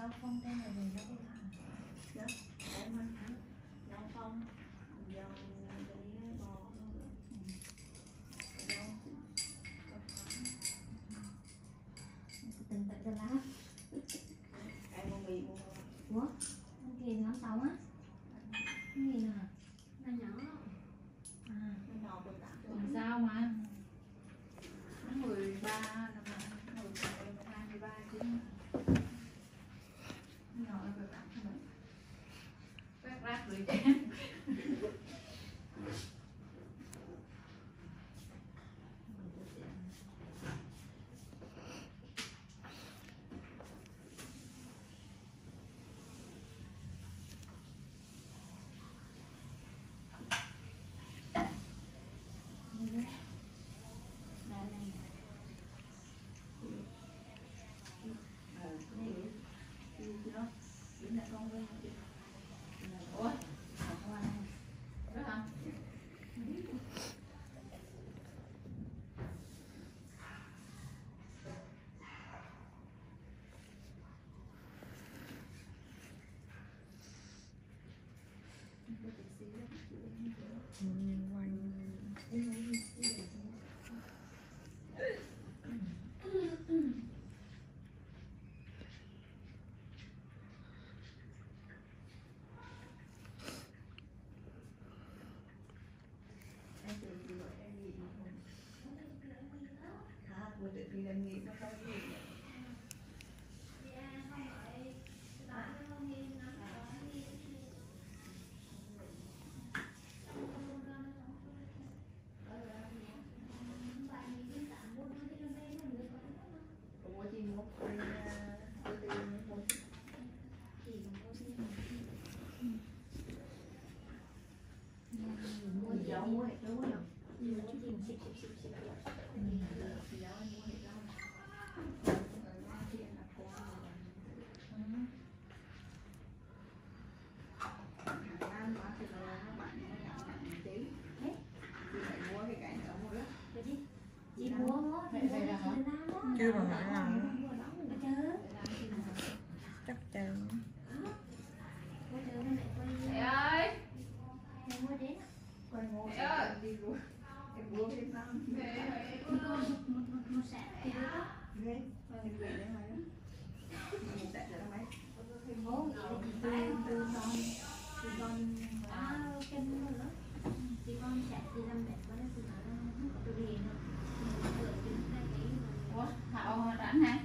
Rau không tên là gì đâu hả? Dạ, em ăn rau không, giờ đi bò luôn. Tình tự ra lá. Em mua mì mua. Ủa? Ăn kia ngón tàu á? Cái gì nè? Nó nhỏ. À, Nó nhỏ bột tạp. Làm sao mà? Nó 13 năm nay, 23 chứ. Nó nhỏ là bột tạp thôi. Quét rác rồi chứ. Ủa? Đó hả? Chưa bằng nãy nào chắc chắn. Mẹ ơi! Quay ngô Mẹ ơi! đi luôn. Em mua thêm năm. Mẹ ơi! một sạc thì đó. Ghê. Em về đây mà. Một sạc rồi đó mấy. Bố nghĩ là chị con kinh nữa. Chị con sạc thì làm đẹp quá đó, chị nói là không có tôi liền đâu. Ủa? Thảo rảnh hả?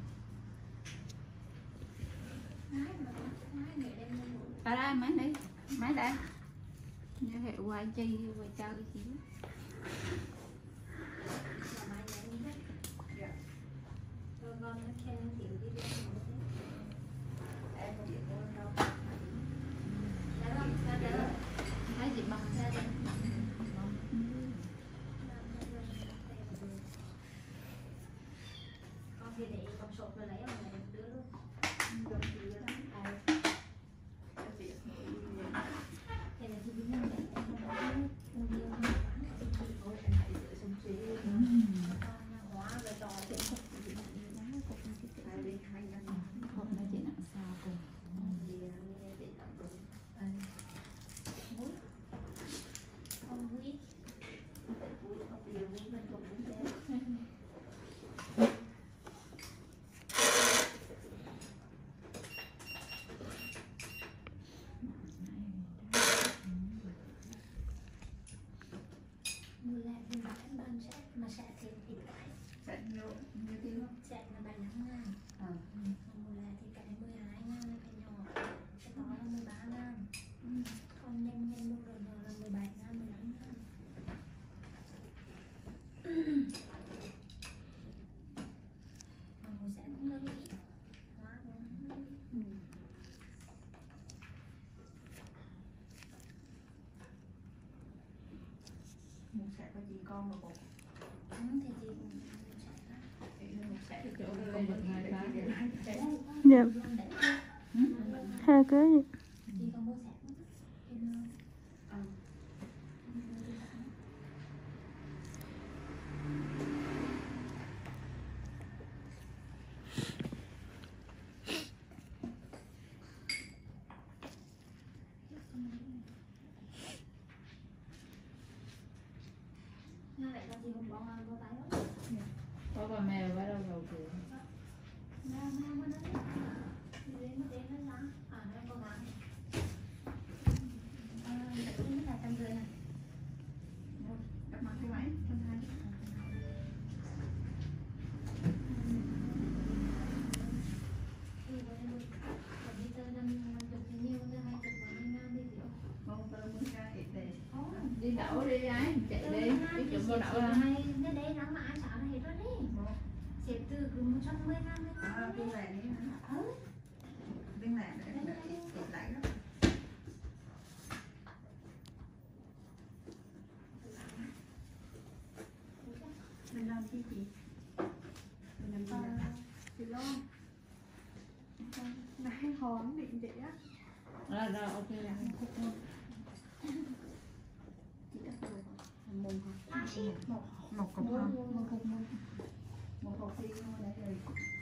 Ở đây máy đi. Máy đây. Giới thiệu qua chi qua chơi chị. Em có điện mua đâu. Thấy chị bằng ra đây. Con thì để con sột rồi lấy ông này đứa luôn. Dùng gì đó. Thế là chị biết nhân đấy. Ôi em hãy giữ xong xí. Hóa rồi trò chuyện. Hai đi hai năm. Không nói chuyện nặng sao cùng. Không quý. Mùa là thì bán ban sẽ mà sẽ thêm thịt cái. Sạch nhiều như thế không? Sẽ là 75 ngàn. Mùa là thì cái 12 ngàn là cái nhỏ. Cái đó là 13 ngàn. Còn nhân nhân luôn rồi là 17 ngàn, 15 ngàn. Mà mùa sẽ cũng đơn vị. Hóa cũng Một sạch có chị con mà bột. thì chị cũng sẽ Một sạch Chỗ đây được 2 tháng. Dạ. Hai cái gì? chị còn mua sạc nữa. bà mèo bắt đầu đầu kìa. Mèo mèo bên đó đi đến nó lắm đây có bán tự nhiên là 150 này. Cặp mặt cái máy trong hai. Đi đậu đi ấy, chạy đi, đi chụp vô đậu ra. Cái đấy nó mà ai xả là hết rồi đấy. Xếp từ 110 ngàn đấy. Biên lẻ đi. Biên lẻ để chụp lại đó. Mình làm chi chị? Mình làm gì nào? Chị lo. Nãy hòn điện chị á. Rồi, ok rồi. Chị đã rồi. Mùng hả? Một cục không? Một hộp phi luôn đấy rồi.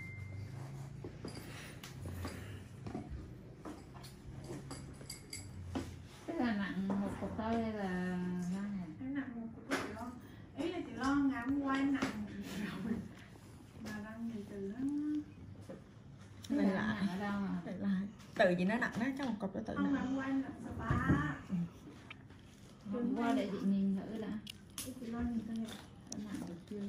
Thế là nặng một cục thôi hay là nặng hả? Em nặng một cục chị lo. Ý là chị lo ngày hôm qua em nặng rồi. Mà đang gì từ đó. Thế là nặng ở đâu mà? Lại lại. Tự gì nó nặng đó, chắc một cục nó tự Không, ngày nặng. hôm qua em nặng spa. Hôm qua để chị nhìn thử đã. Chị lo nhìn coi nè. Có nặng được chưa?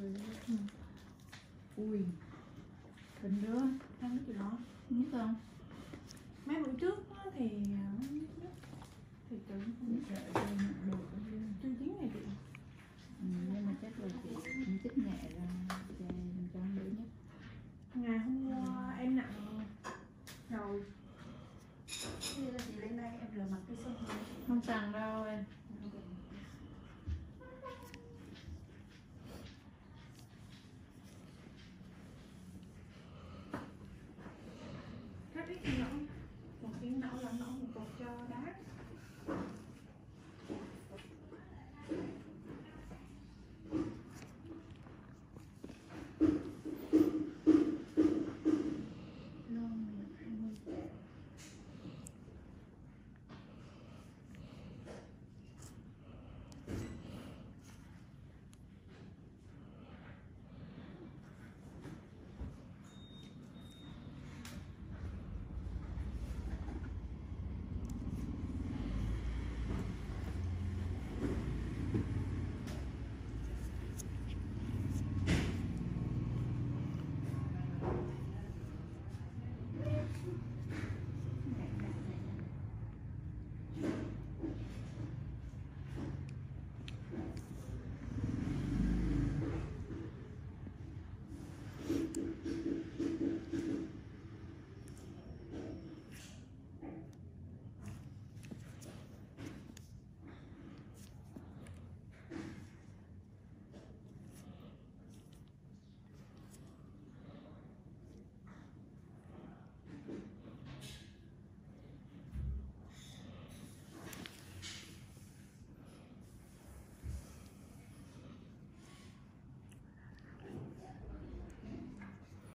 Ui. Bình đứa. Em biết chị lo. Biết không? Mấy bữa trước á thì tưởng Biết sợ chơi nặng được. chưa chín này chị. Nhưng mà chắc là chị cũng chích nhẹ ra cho đỡ nhất. Ngày hôm qua em nặng rồi. Bây giờ chị lên đây em rửa mặt cái xong rồi. Không cần đâu em. Các biết chị nấu một tiếng nấu là nấu một cục cho đá.